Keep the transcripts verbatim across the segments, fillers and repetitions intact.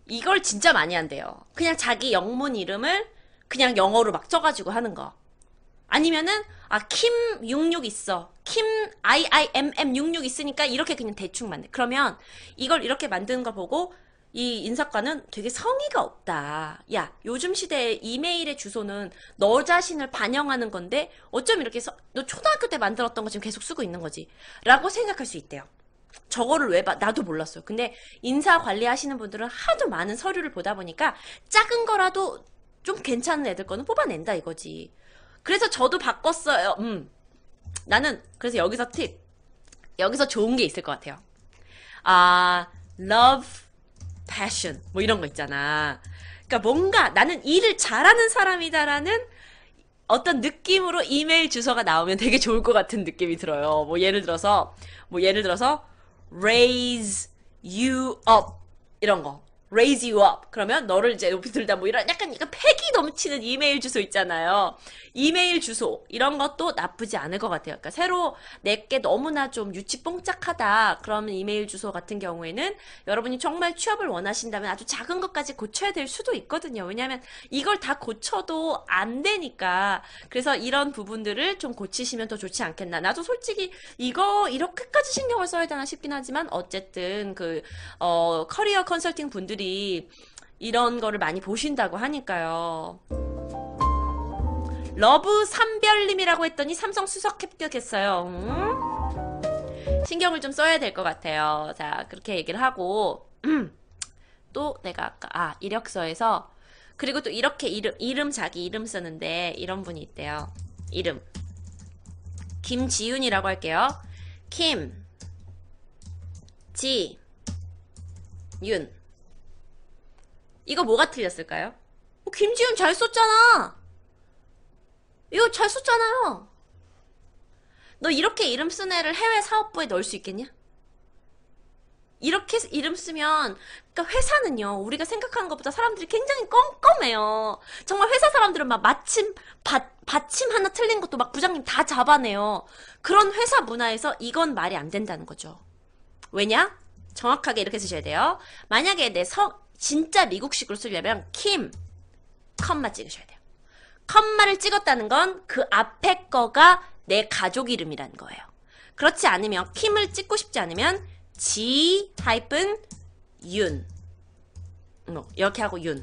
이걸 진짜 많이 한대요. 그냥 자기 영문 이름을 그냥 영어로 막 써가지고 하는 거. 아니면은 아, 킴 육육 있어. 킴 아이아이엠엠 육육 있으니까 이렇게 그냥 대충 만들. 그러면 이걸 이렇게 만드는 걸 보고 이 인사과는 되게 성의가 없다. 야, 요즘 시대의 이메일의 주소는 너 자신을 반영하는 건데 어쩜 이렇게 서, 너 초등학교 때 만들었던 거 지금 계속 쓰고 있는 거지? 라고 생각할 수 있대요. 저거를 왜 봐? 나도 몰랐어요. 근데 인사 관리하시는 분들은 하도 많은 서류를 보다 보니까 작은 거라도 좀 괜찮은 애들 거는 뽑아낸다 이거지. 그래서 저도 바꿨어요. 음. 나는 그래서 여기서 팁. 여기서 좋은 게 있을 것 같아요. 아, love, passion 뭐 이런 거 있잖아. 그러니까 뭔가 나는 일을 잘하는 사람이다라는 어떤 느낌으로 이메일 주소가 나오면 되게 좋을 것 같은 느낌이 들어요. 뭐 예를 들어서 뭐 예를 들어서 raise you up 이런 거. raise you up. 그러면 너를 이제 높이 들다 뭐 이런 약간 약간 패기 넘치는 이메일 주소 있잖아요. 이메일 주소 이런 것도 나쁘지 않을 것 같아요. 그러니까 새로 내게 너무나 좀 유치 뽕짝하다. 그러면 이메일 주소 같은 경우에는 여러분이 정말 취업을 원하신다면 아주 작은 것까지 고쳐야 될 수도 있거든요. 왜냐하면 이걸 다 고쳐도 안 되니까. 그래서 이런 부분들을 좀 고치시면 더 좋지 않겠나. 나도 솔직히 이거 이렇게까지 신경을 써야 되나 싶긴 하지만 어쨌든 그 어, 커리어 컨설팅 분들이 이런 거를 많이 보신다고 하니까요. 러브 삼별님이라고 했더니 삼성 수석 합격했어요. 음? 신경을 좀 써야 될 것 같아요. 자, 그렇게 얘기를 하고 음. 또 내가 아까 아 이력서에서 그리고 또 이렇게 이름 이름 자기 이름 쓰는데 이런 분이 있대요. 이름 김지윤이라고 할게요. 김 지 윤 이거 뭐가 틀렸을까요? 어, 김지윤 잘 썼잖아. 이거 잘 썼잖아요. 너 이렇게 이름 쓴 애를 해외 사업부에 넣을 수 있겠냐? 이렇게 이름 쓰면 그러니까 회사는요. 우리가 생각하는 것보다 사람들이 굉장히 껌껌해요. 정말 회사 사람들은 막 마침 받, 받침 하나 틀린 것도 막 부장님 다 잡아내요. 그런 회사 문화에서 이건 말이 안 된다는 거죠. 왜냐? 정확하게 이렇게 쓰셔야 돼요. 만약에 내 성 진짜 미국식으로 쓰려면 킴 컴마 찍으셔야 돼요. 컴마를 찍었다는 건 그 앞에 거가 내 가족 이름이라는 거예요. 그렇지 않으면 킴을 찍고 싶지 않으면 지 하이픈 윤 뭐 이렇게 하고 윤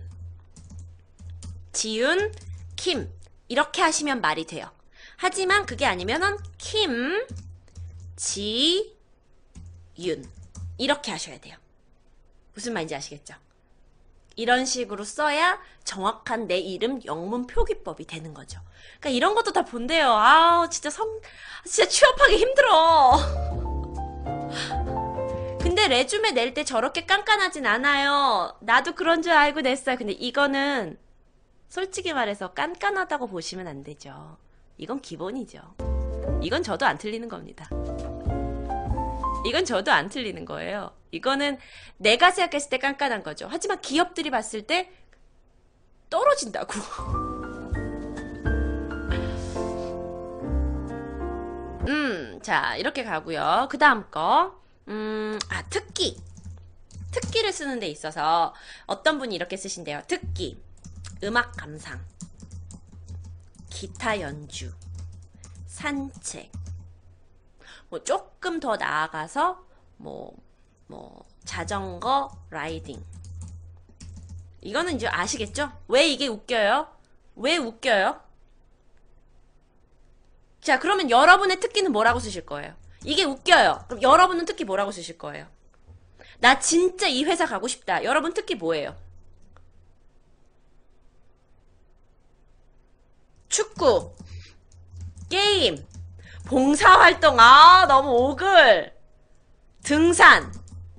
지윤 킴 이렇게 하시면 말이 돼요. 하지만 그게 아니면은 킴 지 윤 이렇게 하셔야 돼요. 무슨 말인지 아시겠죠? 이런 식으로 써야 정확한 내 이름 영문 표기법이 되는 거죠. 그러니까 이런 것도 다 본대요. 아우 진짜 성 진짜 취업하기 힘들어. 근데 레주메 낼 때 저렇게 깐깐하진 않아요. 나도 그런 줄 알고 냈어요. 근데 이거는 솔직히 말해서 깐깐하다고 보시면 안 되죠. 이건 기본이죠. 이건 저도 안 틀리는 겁니다. 이건 저도 안 틀리는 거예요. 이거는 내가 생각했을 때 깐깐한 거죠. 하지만 기업들이 봤을 때 떨어진다고. 음, 자, 이렇게 가고요. 그 다음 거. 음, 아, 특기. 특기를 쓰는 데 있어서 어떤 분이 이렇게 쓰신대요. 특기. 음악 감상. 기타 연주. 산책. 뭐 조금 더 나아가서 뭐, 뭐 자전거 라이딩. 이거는 이제 아시겠죠? 왜 이게 웃겨요? 왜 웃겨요? 자, 그러면 여러분의 특기는 뭐라고 쓰실 거예요? 이게 웃겨요. 그럼 여러분은 특기 뭐라고 쓰실 거예요? 나 진짜 이 회사 가고 싶다. 여러분 특기 뭐예요? 축구, 게임, 봉사활동, 아, 너무 오글. 등산,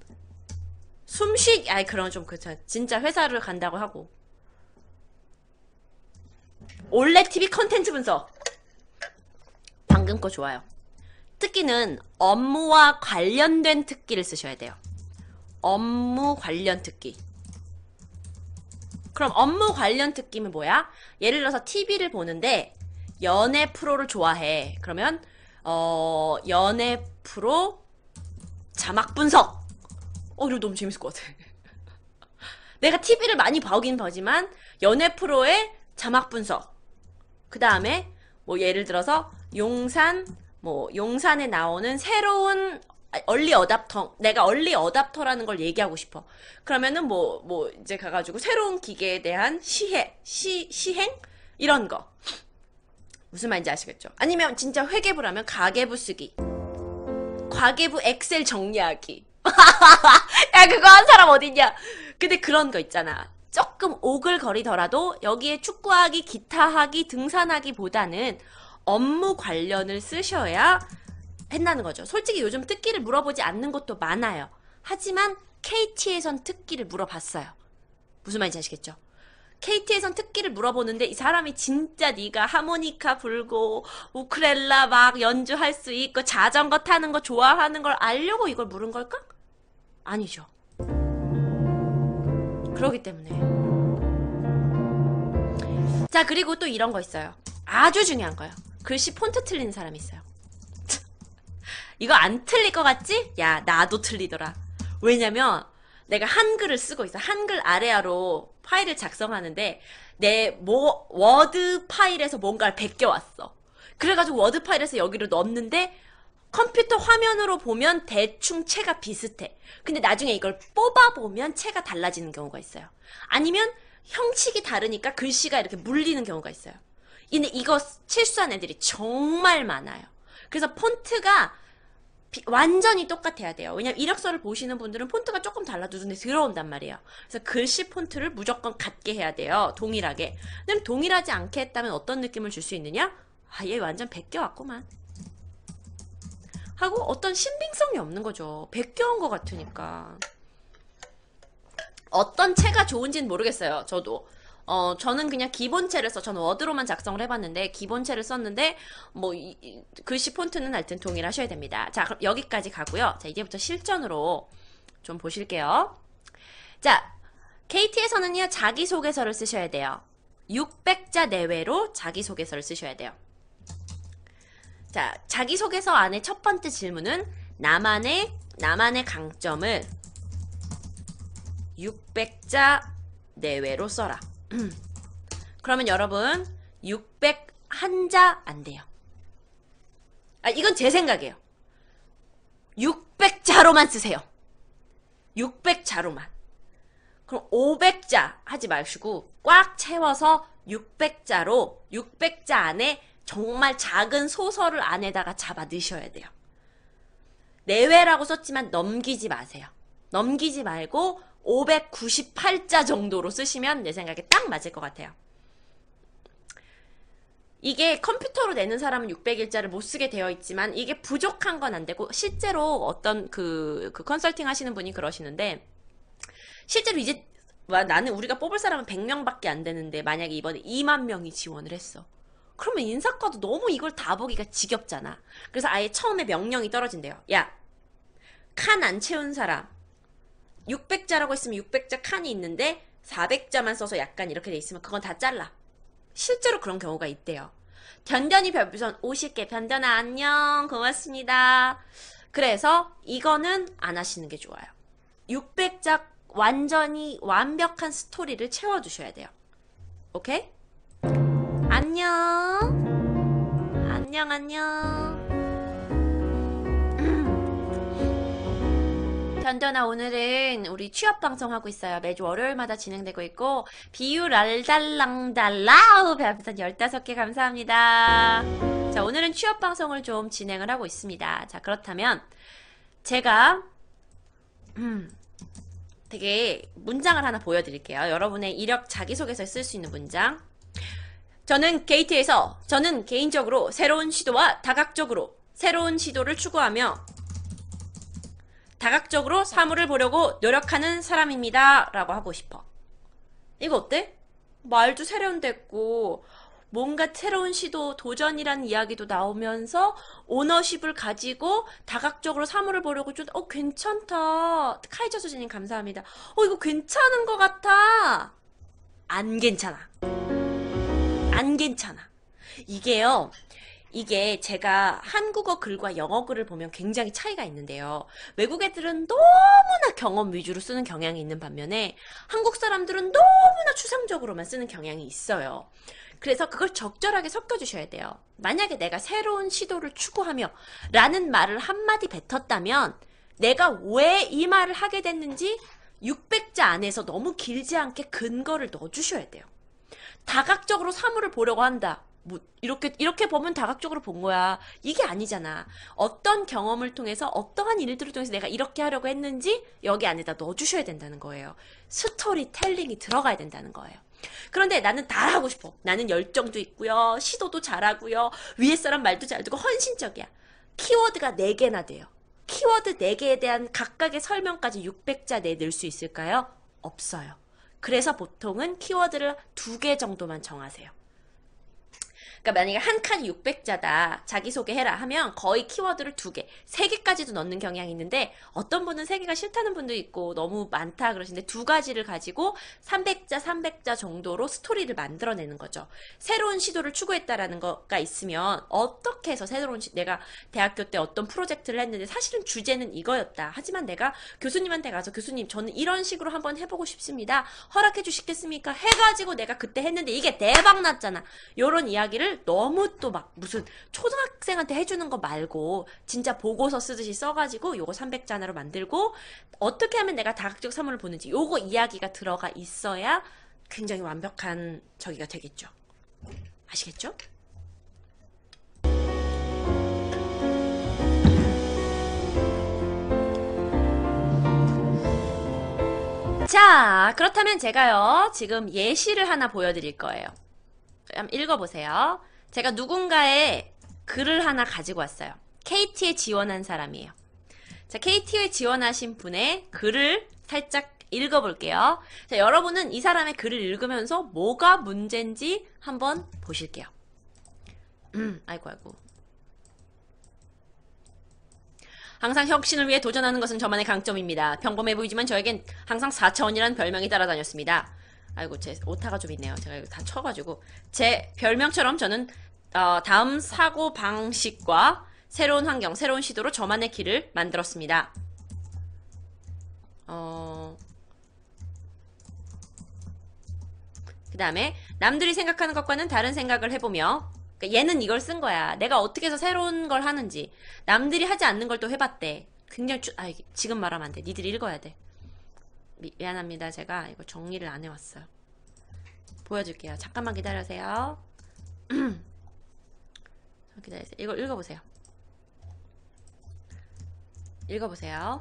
숨쉬기, 아이, 그런 좀, 그쵸. 진짜 회사를 간다고 하고. 올레 티비 컨텐츠 분석. 방금 거 좋아요. 특기는 업무와 관련된 특기를 쓰셔야 돼요. 업무 관련 특기. 그럼 업무 관련 특기는 뭐야? 예를 들어서 티비를 보는데 연애 프로를 좋아해. 그러면 어 연애 프로 자막 분석. 어 이거 너무 재밌을 것 같아. 내가 티비를 많이 보긴 보지만 연애 프로의 자막 분석, 그 다음에 뭐 예를 들어서 용산, 뭐 용산에 나오는 새로운 얼리 어답터, 내가 얼리 어답터라는 걸 얘기하고 싶어. 그러면은 뭐, 뭐, 이제 가가지고 새로운 기계에 대한 시행, 시, 시행? 이런 거. 무슨 말인지 아시겠죠? 아니면 진짜 회계부를 하면 가계부 쓰기. 가계부 엑셀 정리하기. 야, 그거 한 사람 어딨냐? 근데 그런 거 있잖아. 조금 오글거리더라도 여기에 축구하기, 기타하기, 등산하기 보다는 업무 관련을 쓰셔야 한다는 거죠. 솔직히 요즘 특기를 물어보지 않는 것도 많아요. 하지만 케이티에선 특기를 물어봤어요. 무슨 말인지 아시겠죠? 케이티에선 특기를 물어보는데 이 사람이 진짜 네가 하모니카 불고 우크렐라 막 연주할 수 있고 자전거 타는 거 좋아하는 걸 알려고 이걸 물은 걸까? 아니죠. 그러기 때문에. 자, 그리고 또 이런 거 있어요. 아주 중요한 거예요. 글씨 폰트 틀리는 사람이 있어요. 이거 안 틀릴 것 같지? 야, 나도 틀리더라. 왜냐면 내가 한글을 쓰고 있어. 한글 아래아로 파일을 작성하는데 내 뭐, 워드 파일에서 뭔가를 베껴왔어. 그래가지고 워드 파일에서 여기로 넣었는데 컴퓨터 화면으로 보면 대충 채가 비슷해. 근데 나중에 이걸 뽑아보면 채가 달라지는 경우가 있어요. 아니면 형식이 다르니까 글씨가 이렇게 물리는 경우가 있어요. 근데 이거 실수한 애들이 정말 많아요. 그래서 폰트가 비, 완전히 똑같아야 돼요. 왜냐면 이력서를 보시는 분들은 폰트가 조금 달라도 눈에 들어온단 말이에요. 그래서 글씨 폰트를 무조건 같게 해야 돼요. 동일하게. 그럼 동일하지 않게 했다면 어떤 느낌을 줄 수 있느냐? 아, 얘 완전 베껴왔구만. 하고 어떤 신빙성이 없는 거죠. 베껴온 것 같으니까. 어떤 채가 좋은지는 모르겠어요. 저도. 어, 저는 그냥 기본체를 써. 저는 워드로만 작성을 해봤는데, 기본체를 썼는데, 뭐, 이, 이, 글씨 폰트는 하여튼 동일하셔야 됩니다. 자, 그럼 여기까지 가고요. 자, 이제부터 실전으로 좀 보실게요. 자, 케이티에서는요, 자기소개서를 쓰셔야 돼요. 육백 자 내외로 자기소개서를 쓰셔야 돼요. 자, 자기소개서 안에 첫 번째 질문은, 나만의, 나만의 강점을 육백 자 내외로 써라. 그러면 여러분 육백일 자 안 돼요. 아, 이건 제 생각이에요. 육백 자로만 쓰세요. 육백 자로만. 그럼 오백 자 하지 마시고 꽉 채워서 육백 자로 육백 자 안에 정말 작은 소설을 안에다가 잡아 넣으셔야 돼요. 내외라고 썼지만 넘기지 마세요. 넘기지 말고 오백구십팔 자 정도로 쓰시면 내 생각에 딱 맞을 것 같아요. 이게 컴퓨터로 내는 사람은 육백일 자를 못 쓰게 되어 있지만 이게 부족한 건 안 되고 실제로 어떤 그, 그 컨설팅 하시는 분이 그러시는데 실제로 이제 와, 나는 우리가 뽑을 사람은 백 명밖에 안 되는데 만약에 이번에 이만 명이 지원을 했어. 그러면 인사과도 너무 이걸 다 보기가 지겹잖아. 그래서 아예 처음에 명령이 떨어진대요. 야, 칸 안 채운 사람 육백 자라고 있으면 육백 자 칸이 있는데 사백 자만 써서 약간 이렇게 돼 있으면 그건 다 잘라. 실제로 그런 경우가 있대요. 변변이 별풍선 오십 개. 변변아 안녕 고맙습니다. 그래서 이거는 안 하시는 게 좋아요. 육백 자 완전히 완벽한 스토리를 채워주셔야 돼요. 오케이? 안녕 안녕 안녕. 변변아 오늘은 우리 취업 방송 하고 있어요. 매주 월요일마다 진행되고 있고 비유랄달랑달라우 별풍선 열다섯 개 감사합니다. 자, 오늘은 취업 방송을 좀 진행을 하고 있습니다. 자, 그렇다면 제가 음, 되게 문장을 하나 보여드릴게요. 여러분의 이력 자기소개서에 쓸 수 있는 문장. 저는 게이트에서 저는 개인적으로 새로운 시도와 다각적으로 새로운 시도를 추구하며 다각적으로 사물을 보려고 노력하는 사람입니다. 라고 하고 싶어. 이거 어때? 말도 세련됐고 뭔가 새로운 시도, 도전이라는 이야기도 나오면서 오너십을 가지고 다각적으로 사물을 보려고 좀 어 괜찮다. 카이저 수진님 감사합니다. 어 이거 괜찮은 것 같아. 안 괜찮아. 안 괜찮아. 이게요. 이게 제가 한국어 글과 영어 글을 보면 굉장히 차이가 있는데요. 외국 애들은 너무나 경험 위주로 쓰는 경향이 있는 반면에 한국 사람들은 너무나 추상적으로만 쓰는 경향이 있어요. 그래서 그걸 적절하게 섞어주셔야 돼요. 만약에 내가 새로운 시도를 추구하며 라는 말을 한마디 뱉었다면 내가 왜 이 말을 하게 됐는지 육백 자 안에서 너무 길지 않게 근거를 넣어주셔야 돼요. 다각적으로 사물을 보려고 한다. 뭐 이렇게 이렇게 보면 다각적으로 본 거야. 이게 아니잖아. 어떤 경험을 통해서 어떠한 일들을 통해서 내가 이렇게 하려고 했는지 여기 안에다 넣어주셔야 된다는 거예요. 스토리텔링이 들어가야 된다는 거예요. 그런데 나는 다 하고 싶어. 나는 열정도 있고요. 시도도 잘하고요. 위에 사람 말도 잘 듣고 헌신적이야. 키워드가 네 개나 돼요. 키워드 네 개에 대한 각각의 설명까지 육백 자 내에 넣을 수 있을까요? 없어요. 그래서 보통은 키워드를 두 개 정도만 정하세요. 그러니까 만약에 한 칸이 육백 자다. 자기소개해라 하면 거의 키워드를 두 개, 세 개까지도 넣는 경향이 있는데 어떤 분은 세 개가 싫다는 분도 있고 너무 많다 그러시는데 두 가지를 가지고 삼백 자, 삼백 자 정도로 스토리를 만들어내는 거죠. 새로운 시도를 추구했다라는 거가 있으면 어떻게 해서 새로운 시, 내가 대학교 때 어떤 프로젝트를 했는데 사실은 주제는 이거였다. 하지만 내가 교수님한테 가서 교수님 저는 이런 식으로 한번 해보고 싶습니다. 허락해 주시겠습니까? 해가지고 내가 그때 했는데 이게 대박 났잖아. 요런 이야기를 너무 또 막 무슨 초등학생한테 해주는 거 말고 진짜 보고서 쓰듯이 써가지고 요거 삼백 자나로 만들고 어떻게 하면 내가 다각적 사물을 보는지 요거 이야기가 들어가 있어야 굉장히 완벽한 저기가 되겠죠. 아시겠죠? 자, 그렇다면 제가요 지금 예시를 하나 보여드릴 거예요. 한번 읽어보세요. 제가 누군가의 글을 하나 가지고 왔어요. 케이티에 지원한 사람이에요. 자, 케이티에 지원하신 분의 글을 살짝 읽어볼게요. 자, 여러분은 이 사람의 글을 읽으면서 뭐가 문제인지 한번 보실게요. 음, 아이고, 아이고. 항상 혁신을 위해 도전하는 것은 저만의 강점입니다. 평범해 보이지만 저에겐 항상 사 차원이라는 별명이 따라다녔습니다. 아이고 제 오타가 좀 있네요. 제가 이거 다 쳐가지고 제 별명처럼 저는 어, 다음 사고 방식과 새로운 환경, 새로운 시도로 저만의 길을 만들었습니다. 어... 그 다음에 남들이 생각하는 것과는 다른 생각을 해보며 그러니까 얘는 이걸 쓴 거야. 내가 어떻게 해서 새로운 걸 하는지 남들이 하지 않는 걸 또 해봤대. 굉장히 주... 아 지금 말하면 안 돼. 니들이 읽어야 돼. 미, 미안합니다. 제가 이거 정리를 안 해왔어요. 보여줄게요. 잠깐만 기다려주세요. 기다리세요. 이걸 읽어보세요. 읽어보세요.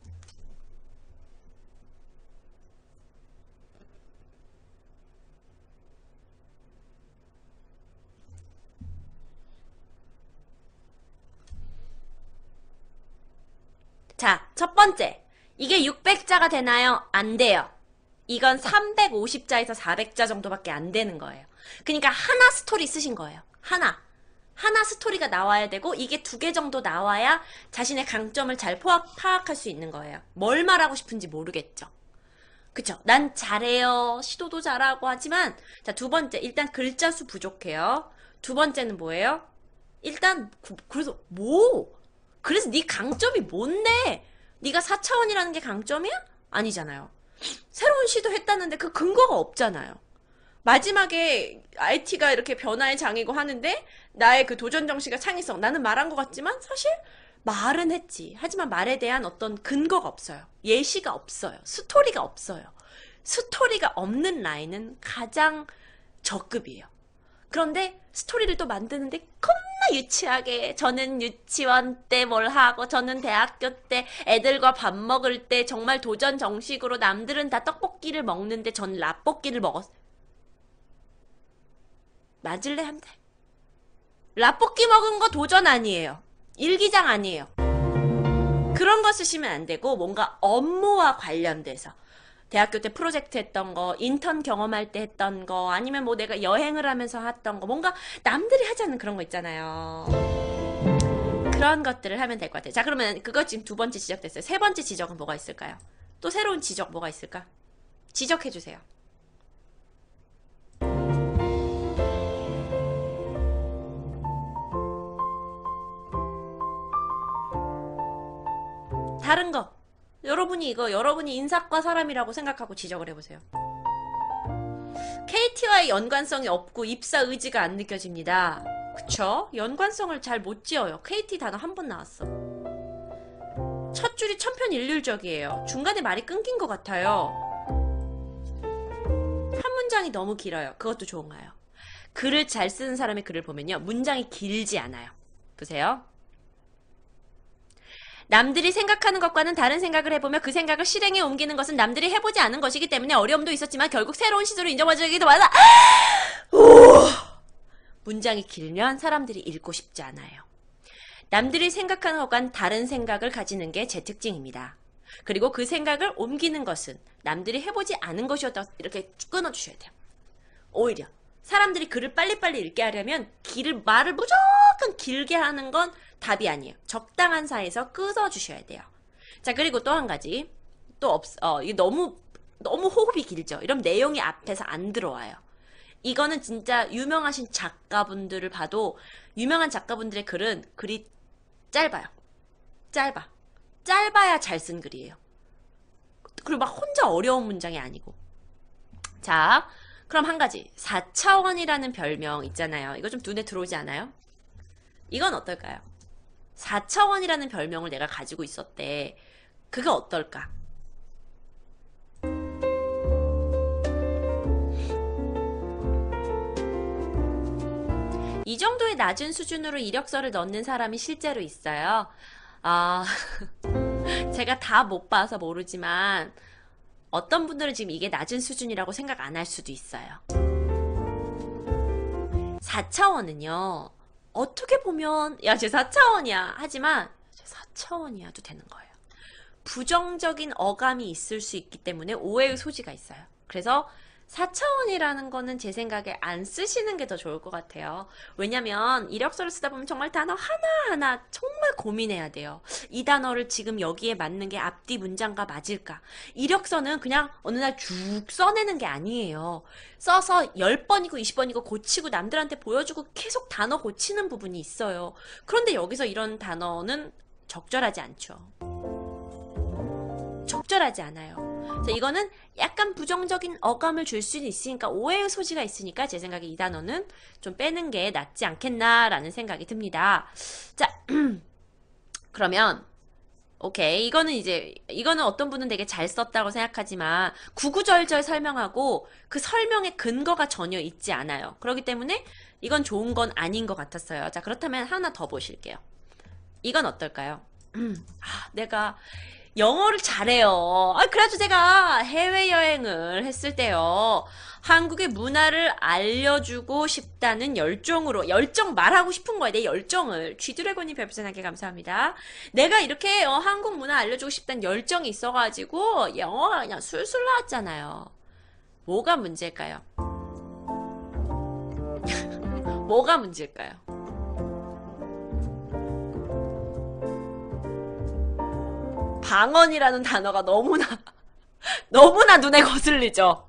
자, 첫 번째. 이게 육백 자가 되나요? 안 돼요. 이건 삼백오십 자에서 사백 자 정도밖에 안 되는 거예요. 그러니까 하나 스토리 쓰신 거예요. 하나. 하나 스토리가 나와야 되고 이게 두 개 정도 나와야 자신의 강점을 잘 포악, 파악할 수 있는 거예요. 뭘 말하고 싶은지 모르겠죠. 그쵸? 난 잘해요. 시도도 잘하고 하지만 자, 두 번째. 일단 글자 수 부족해요. 두 번째는 뭐예요? 일단 그, 그래서 뭐? 그래서 네 강점이 뭔데? 네가 사 차원이라는 게 강점이야? 아니잖아요. 새로운 시도 했다는데 그 근거가 없잖아요. 마지막에 아이티가 이렇게 변화의 장이고 하는데 나의 그 도전 정신과 창의성 나는 말한 것 같지만 사실 말은 했지. 하지만 말에 대한 어떤 근거가 없어요. 예시가 없어요. 스토리가 없어요. 스토리가 없는 라인은 가장 저급이에요. 그런데 스토리를 또 만드는데 겁나 유치하게 저는 유치원 때 뭘 하고 저는 대학교 때 애들과 밥 먹을 때 정말 도전 정식으로 남들은 다 떡볶이를 먹는데 전 라볶이를 먹었어요. 맞을래 한 대? 라볶이 먹은 거 도전 아니에요. 일기장 아니에요. 그런 거 쓰시면 안 되고 뭔가 업무와 관련돼서 대학교 때 프로젝트 했던 거, 인턴 경험할 때 했던 거, 아니면 뭐 내가 여행을 하면서 했던 거, 뭔가 남들이 하지 않는 그런 거 있잖아요. 그런 것들을 하면 될 것 같아요. 자, 그러면 그거 지금 두 번째 지적됐어요. 세 번째 지적은 뭐가 있을까요? 또 새로운 지적 뭐가 있을까? 지적해주세요. 다른 거. 여러분이 이거 여러분이 인사과 사람이라고 생각하고 지적을 해보세요. 케이티와의 연관성이 없고 입사 의지가 안 느껴집니다. 그쵸? 연관성을 잘 못 지어요. 케이티 단어 한 번 나왔어. 첫 줄이 천편일률적이에요. 중간에 말이 끊긴 것 같아요. 한 문장이 너무 길어요. 그것도 좋은가요? 글을 잘 쓰는 사람의 글을 보면요. 문장이 길지 않아요. 보세요. 남들이 생각하는 것과는 다른 생각을 해보며 그 생각을 실행에 옮기는 것은 남들이 해보지 않은 것이기 때문에 어려움도 있었지만 결국 새로운 시도를 인정받아주기도 많아. 문장이 길면 사람들이 읽고 싶지 않아요. 남들이 생각하는 것과는 다른 생각을 가지는 게 제 특징입니다. 그리고 그 생각을 옮기는 것은 남들이 해보지 않은 것이었다. 이렇게 끊어주셔야 돼요. 오히려 사람들이 글을 빨리빨리 읽게 하려면 길을 말을 무조건 길게 하는 건 답이 아니에요. 적당한 사이에서 끊어주셔야 돼요. 자, 그리고 또 한 가지. 또 없, 어, 이게 너무, 너무 호흡이 길죠. 이러면 내용이 앞에서 안 들어와요. 이거는 진짜 유명하신 작가분들을 봐도 유명한 작가분들의 글은 글이 짧아요. 짧아. 짧아야 잘 쓴 글이에요. 그리고 막 혼자 어려운 문장이 아니고. 자, 그럼 한 가지. 사 차원이라는 별명 있잖아요. 이거 좀 눈에 들어오지 않아요? 이건 어떨까요? 사 차원이라는 별명을 내가 가지고 있었대. 그게 어떨까? 이 정도의 낮은 수준으로 이력서를 넣는 사람이 실제로 있어요. 아, 제가 다 못 봐서 모르지만 어떤 분들은 지금 이게 낮은 수준이라고 생각 안 할 수도 있어요. 사 차원은요. 어떻게 보면 야, 쟤 사 차원이야. 하지만 쟤 사 차원이야도 되는 거예요. 부정적인 어감이 있을 수 있기 때문에 오해의 소지가 있어요. 그래서 사 차원이라는 거는 제 생각에 안 쓰시는 게 더 좋을 것 같아요. 왜냐면 이력서를 쓰다 보면 정말 단어 하나하나 정말 고민해야 돼요. 이 단어를 지금 여기에 맞는 게 앞뒤 문장과 맞을까? 이력서는 그냥 어느 날 쭉 써내는 게 아니에요. 써서 십 번이고 이십 번이고 고치고 남들한테 보여주고 계속 단어 고치는 부분이 있어요. 그런데 여기서 이런 단어는 적절하지 않죠. 적절하지 않아요. 그래서 이거는 약간 부정적인 어감을 줄 수는 있으니까 오해의 소지가 있으니까 제 생각에 이 단어는 좀 빼는 게 낫지 않겠나라는 생각이 듭니다. 자, 그러면 오케이. 이거는 이제 이거는 어떤 분은 되게 잘 썼다고 생각하지만 구구절절 설명하고 그 설명의 근거가 전혀 있지 않아요. 그렇기 때문에 이건 좋은 건 아닌 것 같았어요. 자, 그렇다면 하나 더 보실게요. 이건 어떨까요? 아, 내가 영어를 잘해요. 아, 그래도 제가 해외여행을 했을 때요. 한국의 문화를 알려주고 싶다는 열정으로, 열정 말하고 싶은 거야. 내 열정을. 쥐드래곤님 별풍선하게 감사합니다. 내가 이렇게 어, 한국 문화 알려주고 싶다는 열정이 있어가지고 영어가 그냥 술술 나왔잖아요. 뭐가 문제일까요? 뭐가 문제일까요? 방언이라는 단어가 너무나 너무나 눈에 거슬리죠.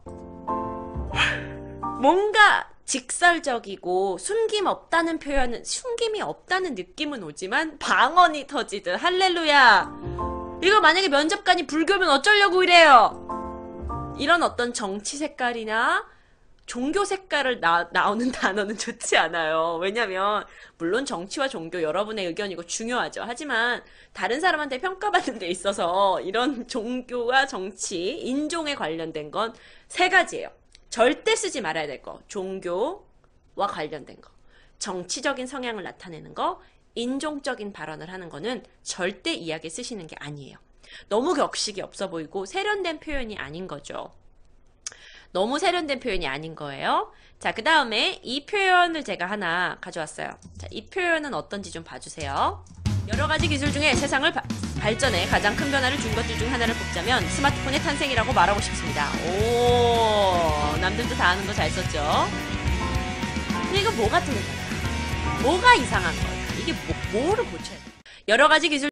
뭔가 직설적이고 숨김 없다는 표현은 숨김이 없다는 느낌은 오지만 방언이 터지듯 할렐루야. 이거 만약에 면접관이 불교면 어쩌려고 이래요. 이런 어떤 정치 색깔이나 종교 색깔을 나, 나오는 단어는 좋지 않아요. 왜냐면 물론 정치와 종교 여러분의 의견이고 중요하죠. 하지만 다른 사람한테 평가받는 데 있어서 이런 종교와 정치, 인종에 관련된 건 세 가지예요. 절대 쓰지 말아야 될 거. 종교와 관련된 거. 정치적인 성향을 나타내는 거. 인종적인 발언을 하는 거는 절대 이야기에 쓰시는 게 아니에요. 너무 격식이 없어 보이고 세련된 표현이 아닌 거죠. 너무 세련된 표현이 아닌 거예요. 자, 그 다음에 이 표현을 제가 하나 가져왔어요. 자, 이 표현은 어떤지 좀 봐주세요. 여러 가지 기술 중에 세상을 바, 발전에 가장 큰 변화를 준 것들 중 하나를 뽑자면 스마트폰의 탄생이라고 말하고 싶습니다. 오, 남들도 다 아는 거 잘 썼죠? 근데 이거 뭐가 틀린 거야? 뭐가 이상한 걸까? 이게 뭐, 뭐를 고쳐야 돼? 여러 가지 기술